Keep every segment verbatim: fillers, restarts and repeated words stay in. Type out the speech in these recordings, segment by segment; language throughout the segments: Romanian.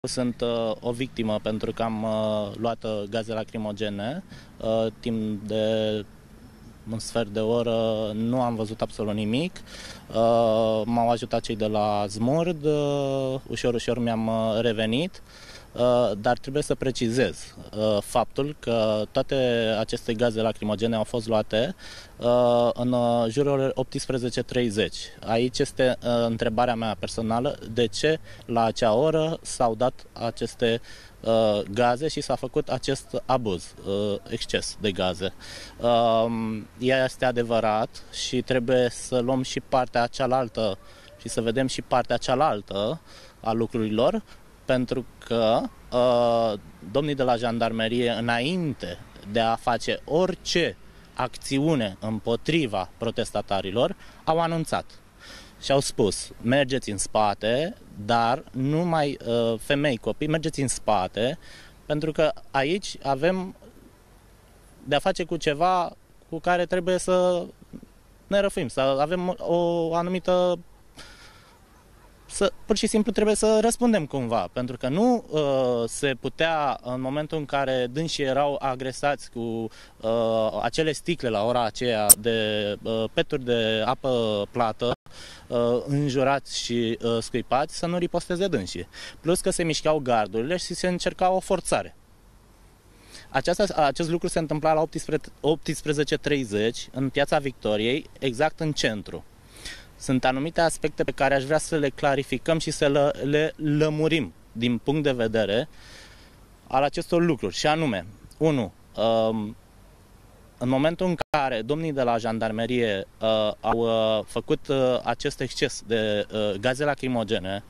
Sunt uh, o victimă pentru că am uh, luat uh, gaze lacrimogene. Uh, timp de un sfert de oră nu am văzut absolut nimic. Uh, m-au ajutat cei de la Smurd, uh, ușor, ușor mi-am uh, revenit. Uh, dar trebuie să precizez uh, faptul că toate aceste gaze lacrimogene au fost luate uh, în uh, jurul optsprezece treizeci. Aici este uh, întrebarea mea personală: de ce la acea oră s-au dat aceste uh, gaze și s-a făcut acest abuz, uh, exces de gaze? Uh, ea este adevărat și trebuie să luăm și partea cealaltă și să vedem și partea cealaltă a lucrurilor. Pentru că uh, domnii de la jandarmerie, înainte de a face orice acțiune împotriva protestatarilor, au anunțat și au spus: mergeți în spate, dar numai uh, femei, copii, mergeți în spate, pentru că aici avem de a face cu ceva cu care trebuie să ne răfuim, să avem o anumită... Să, pur și simplu trebuie să răspundem cumva, pentru că nu uh, se putea, în momentul în care dânsii erau agresați cu uh, acele sticle la ora aceea de uh, peturi de apă plată, uh, înjurați și uh, scuipați, să nu riposteze dânsii. Plus că se mișcau gardurile și se încerca o forțare. Aceasta, acest lucru se întâmpla la optsprezece treizeci în Piața Victoriei, exact în centru. Sunt anumite aspecte pe care aș vrea să le clarificăm și să le, le lămurim din punct de vedere al acestor lucruri. Și anume, unu, în momentul în care domnii de la jandarmerie au făcut acest exces de gaze lacrimogene,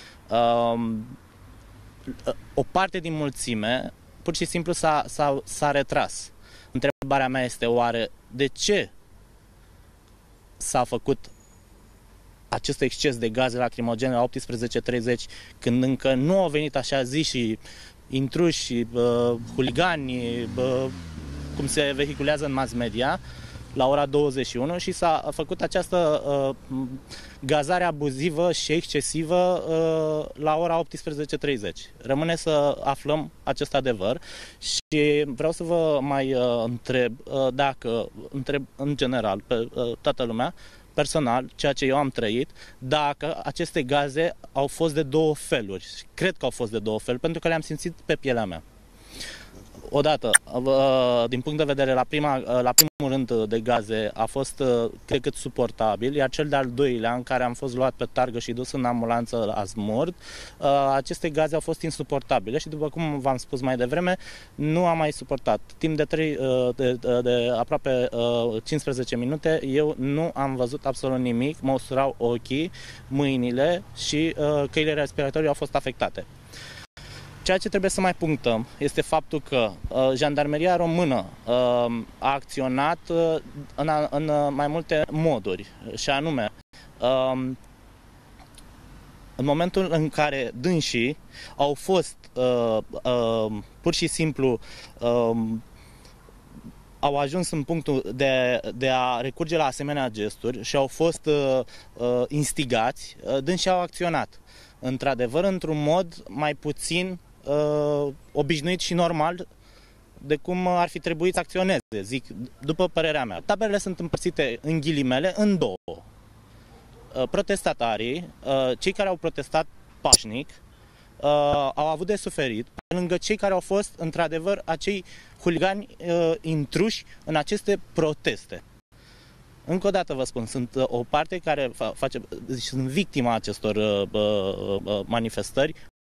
o parte din mulțime pur și simplu s-a, s-a, s-a retras. Întrebarea mea este: oare de ce s-a făcut acest exces de gaze lacrimogene la optsprezece treizeci, când încă nu au venit așa zi și intruși, uh, huligani, uh, cum se vehiculează în mass media, la ora douăzeci și unu, și s-a făcut această uh, gazare abuzivă și excesivă uh, la ora optsprezece treizeci. Rămâne să aflăm acest adevăr și vreau să vă mai uh, întreb uh, dacă, întreb în general pe uh, toată lumea, personal, ceea ce eu am trăit, dacă aceste gaze au fost de două feluri. Cred că au fost de două feluri, pentru că le-am simțit pe pielea mea. Odată, din punct de vedere, la, prima, la primul rând de gaze a fost cât cât suportabil, iar cel de-al doilea, în care am fost luat pe targă și dus în ambulanță la Smurd, aceste gaze au fost insuportabile și, după cum v-am spus mai devreme, nu am mai suportat. Timp de, trei, de, de, de aproape cincisprezece minute, eu nu am văzut absolut nimic, mă usurau ochii, mâinile și căile respiratorii au fost afectate. Ceea ce trebuie să mai punctăm este faptul că uh, Jandarmeria Română uh, a acționat uh, în, a, în uh, mai multe moduri, și anume, uh, în momentul în care dânsii au fost uh, uh, pur și simplu uh, au ajuns în punctul de, de a recurge la asemenea gesturi și au fost uh, uh, instigați, uh, dânsii au acționat, într-adevăr, într-un mod mai puțin Uh, obișnuit și normal de cum ar fi trebuit să acționeze, zic, după părerea mea. Taberele sunt împărțite, în ghilimele, în două. Uh, protestatarii, uh, cei care au protestat pașnic, uh, au avut de suferit, pe lângă cei care au fost, într-adevăr, acei huligani uh, intruși în aceste proteste. Încă o dată vă spun, sunt uh, o parte care fa face, deci sunt victima acestor uh, uh, manifestări.